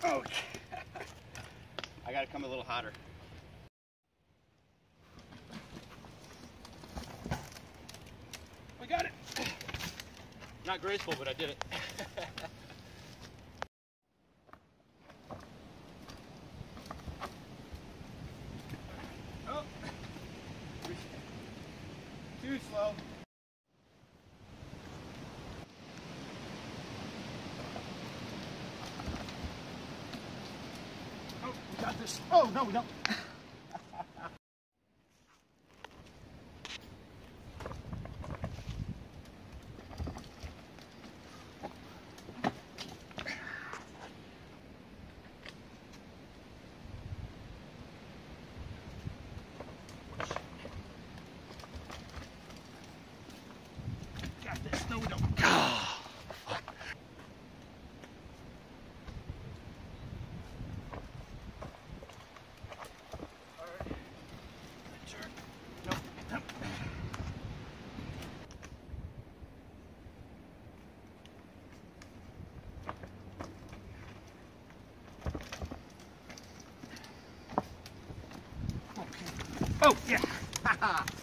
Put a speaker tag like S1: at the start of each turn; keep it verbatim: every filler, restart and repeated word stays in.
S1: Okay. I gotta come a little hotter. We got it. Not graceful, but I did it. Oh, too slow. Oh, we got this. Oh, no, we don't. Got this. No, we don't. Oh, fuck. All right. Turn. Nope. Nope. Okay. Oh, yeah.